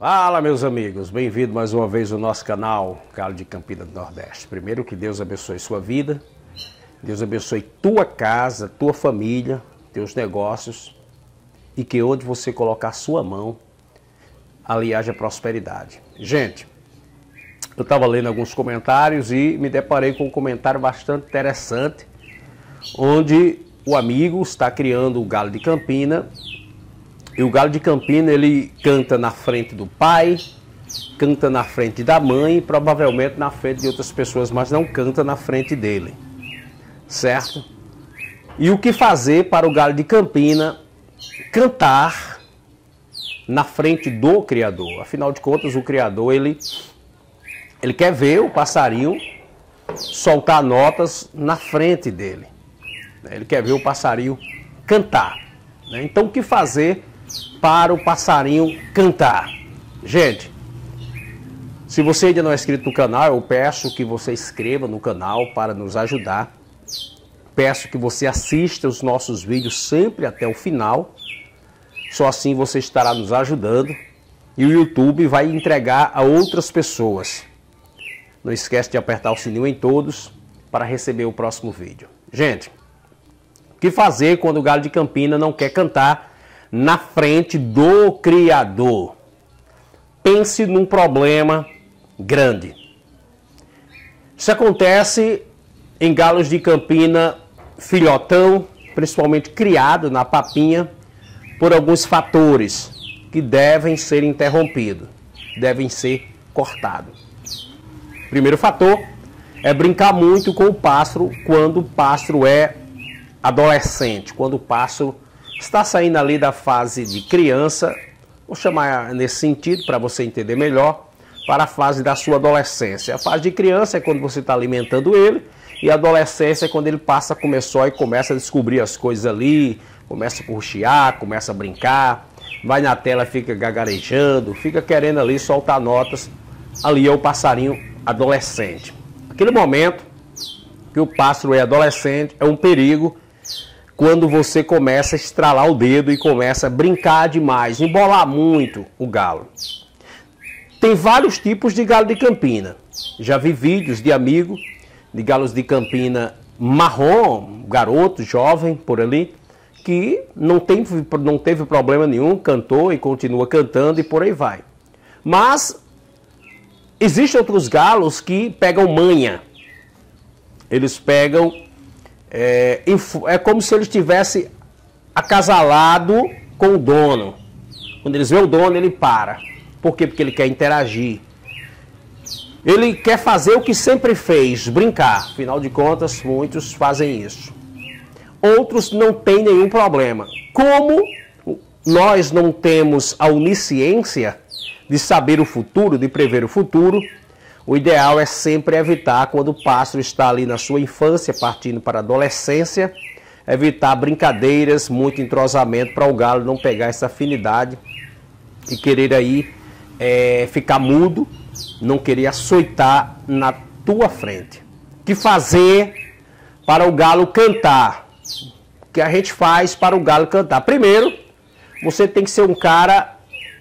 Fala, meus amigos, bem-vindo mais uma vez ao nosso canal Galo de Campina do Nordeste. Primeiro, que Deus abençoe sua vida, Deus abençoe tua casa, tua família, teus negócios e que onde você colocar sua mão, ali haja prosperidade. Gente, eu estava lendo alguns comentários e me deparei com um comentário bastante interessante, onde o amigo está criando o Galo de Campina. E o Galo de Campina, ele canta na frente do pai, canta na frente da mãe e provavelmente na frente de outras pessoas, mas não canta na frente dele, certo? E o que fazer para o Galo de Campina cantar na frente do Criador? Afinal de contas, o Criador, ele quer ver o passarinho soltar notas na frente dele. Ele quer ver o passarinho cantar. Então, o que fazer para o passarinho cantar? Gente, se você ainda não é inscrito no canal, eu peço que você inscreva no canal para nos ajudar. Peço que você assista os nossos vídeos sempre até o final. Só assim você estará nos ajudando e o YouTube vai entregar a outras pessoas. Não esquece de apertar o sininho em todos para receber o próximo vídeo. Gente, o que fazer quando o Galo de Campina não quer cantar na frente do Criador? Pense num problema grande. Isso acontece em galos de Campina filhotão, principalmente criado na papinha, por alguns fatores que devem ser interrompidos, devem ser cortados. Primeiro fator é brincar muito com o pássaro quando o pássaro é adolescente, quando o pássaro está saindo ali da fase de criança, vou chamar nesse sentido para você entender melhor, para a fase da sua adolescência. A fase de criança é quando você está alimentando ele, e a adolescência é quando ele passa a começar e começa a descobrir as coisas ali, começa a curtear, começa a brincar, vai na tela, fica gagarejando, fica querendo ali soltar notas. Ali é o passarinho adolescente. Aquele momento que o pássaro é adolescente é um perigo, quando você começa a estralar o dedo e começa a brincar demais, embolar muito o galo. Tem vários tipos de galo de Campina. Já vi vídeos de amigo de galos de Campina marrom, garoto, jovem, por ali, que não teve problema nenhum, cantou e continua cantando e por aí vai. Mas existem outros galos que pegam manha. Eles pegam... É como se ele estivesse acasalado com o dono. Quando eles veem o dono, ele para. Por quê? Porque ele quer interagir. Ele quer fazer o que sempre fez, brincar. Afinal de contas, muitos fazem isso. Outros não têm nenhum problema. Como nós não temos a onisciência de saber o futuro, de prever o futuro, o ideal é sempre evitar, quando o pássaro está ali na sua infância, partindo para a adolescência, evitar brincadeiras, muito entrosamento, para o galo não pegar essa afinidade e querer aí ficar mudo, não querer açoitar na tua frente. O que fazer para o galo cantar? O que a gente faz para o galo cantar? Primeiro, você tem que ser um cara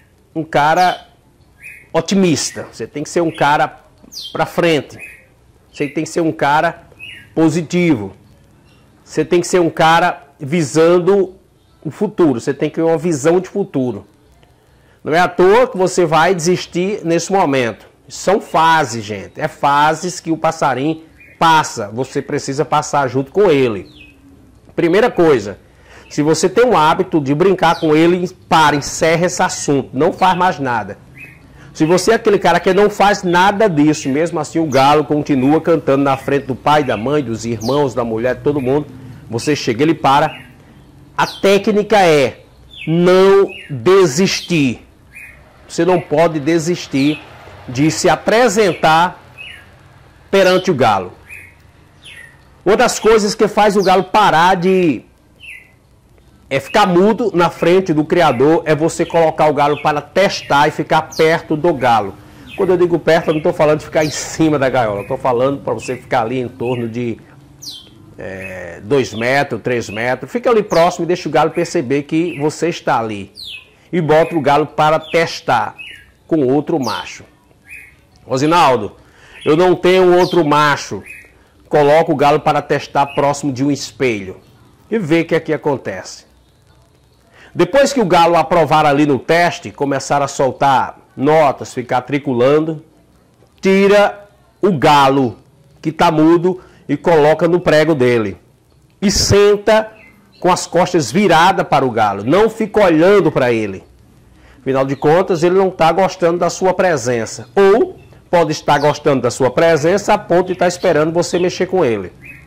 otimista, você tem que ser um cara para frente, você tem que ser um cara positivo, você tem que ser um cara visando o futuro, você tem que ter uma visão de futuro. Não é à toa que você vai desistir nesse momento. São fases, gente, é fases que o passarinho passa, você precisa passar junto com ele. Primeira coisa, se você tem o hábito de brincar com ele, encerra esse assunto, não faz mais nada. Se você é aquele cara que não faz nada disso, mesmo assim o galo continua cantando na frente do pai, da mãe, dos irmãos, da mulher, de todo mundo, você chega, ele para. A técnica é não desistir. Você não pode desistir de se apresentar perante o galo. Uma das coisas que faz o galo parar de ficar mudo na frente do Criador é você colocar o galo para testar e ficar perto do galo. Quando eu digo perto, eu não estou falando de ficar em cima da gaiola. Estou falando para você ficar ali em torno de 2 metros, 3 metros. Fica ali próximo e deixa o galo perceber que você está ali. E bota o galo para testar. com outro macho. Rosinaldo, eu não tenho outro macho. Coloca o galo para testar próximo de um espelho e vê o que aqui acontece. Depois que o galo aprovar ali no teste, começar a soltar notas, ficar triculando, tira o galo que está mudo e coloca no prego dele. E senta com as costas viradas para o galo. Não fica olhando para ele. Afinal de contas, ele não está gostando da sua presença. Ou pode estar gostando da sua presença a ponto de estar esperando você mexer com ele.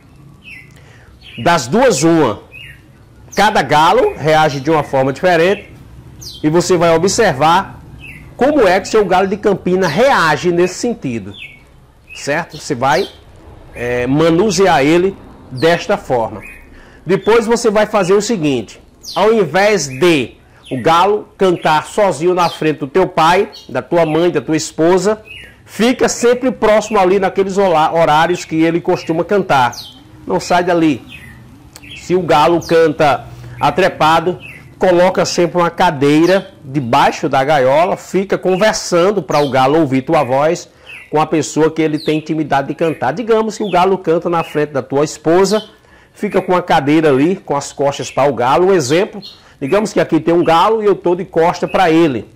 Das duas, uma. Cada galo reage de uma forma diferente e você vai observar como é que seu galo de Campina reage nesse sentido. Certo? Você vai manusear ele desta forma. Depois você vai fazer o seguinte. Ao invés de o galo cantar sozinho na frente do teu pai, da tua mãe, da tua esposa, fica sempre próximo ali naqueles horários que ele costuma cantar. Não sai dali. Se o galo canta atrepado, coloca sempre uma cadeira debaixo da gaiola, fica conversando para o galo ouvir tua voz com a pessoa que ele tem intimidade de cantar. Digamos que o galo canta na frente da tua esposa, fica com a cadeira ali, com as costas para o galo. Um exemplo, digamos que aqui tem um galo e eu estou de costa para ele.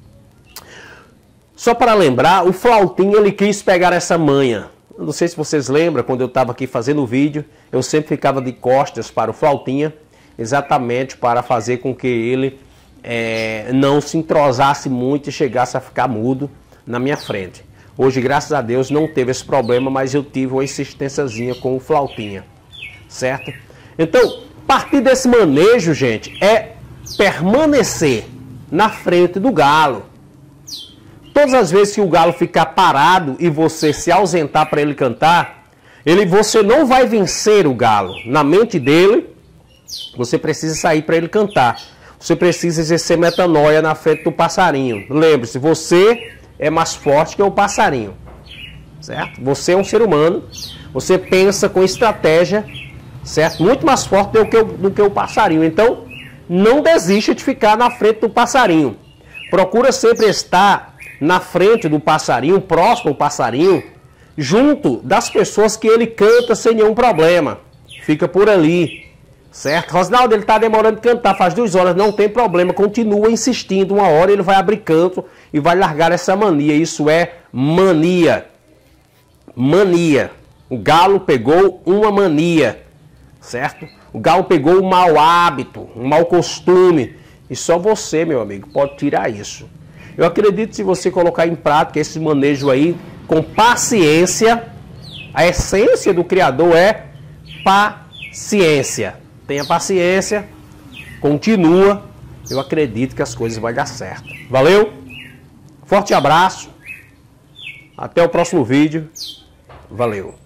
Só para lembrar, o Flautinha, ele quis pegar essa manha. Não sei se vocês lembram, quando eu estava aqui fazendo o vídeo, eu sempre ficava de costas para o Flautinha, exatamente para fazer com que ele não se entrosasse muito e chegasse a ficar mudo na minha frente. Hoje, graças a Deus, não teve esse problema, mas eu tive uma insistênciazinha com o Flautinha, certo? Então, a partir desse manejo, gente, é permanecer na frente do galo. Todas as vezes que o galo ficar parado e você se ausentar para ele cantar, você não vai vencer o galo. Na mente dele, você precisa sair para ele cantar. Você precisa exercer metanoia na frente do passarinho. Lembre-se, você é mais forte que o passarinho. Certo? Você é um ser humano. Você pensa com estratégia, certo? Muito mais forte do que o passarinho. Então, não desista de ficar na frente do passarinho. Procura sempre estar na frente do passarinho, próximo ao passarinho, junto das pessoas que ele canta sem nenhum problema. Fica por ali, certo? Rosinaldo, ele está demorando de cantar, faz 2 horas, não tem problema, continua insistindo, 1 hora ele vai abrir canto e vai largar essa mania. Isso é mania. Mania. O galo pegou uma mania, certo? O galo pegou um mau hábito, um mau costume. E só você, meu amigo, pode tirar isso. Eu acredito que se você colocar em prática esse manejo aí, com paciência, a essência do Criador é paciência. Tenha paciência, continua, eu acredito que as coisas vão dar certo. Valeu? Forte abraço, até o próximo vídeo, valeu.